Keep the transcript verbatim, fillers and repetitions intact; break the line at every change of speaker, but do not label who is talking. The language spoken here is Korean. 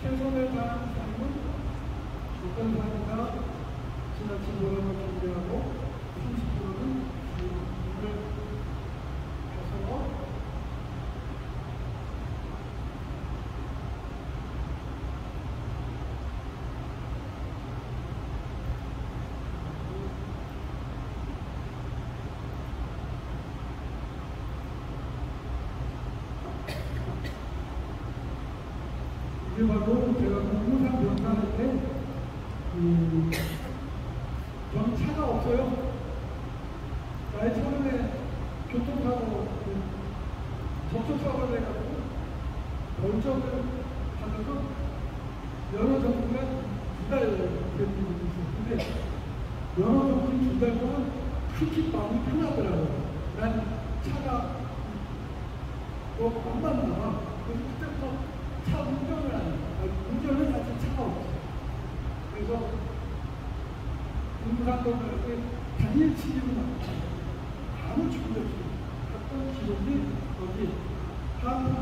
최선을 다한 삶은 어떤 삶이나 지나친 노력을 준비하고 삼십 퍼센트는 주님을 해서 이게 바로 제가 공무상 병사할 때, 음, 저는 차가 없어요. 나의 처음에 교통사고, 접촉사고를 해가지고, 결정을 받아서 여러 정부가 두 달 됐는 적이 있어요. 근데 여러 정부 두 달 동안 크게 마음이 편하더라고요. 난 차가 뭐 안 맞나 봐. 그래서 그때부터 차 운전을 안 해요. 운전을 사실 차가 없어요. 그래서 공무상동을 할 때 당일 치료는 아무 준비 없이 갔던 기록이 거기 한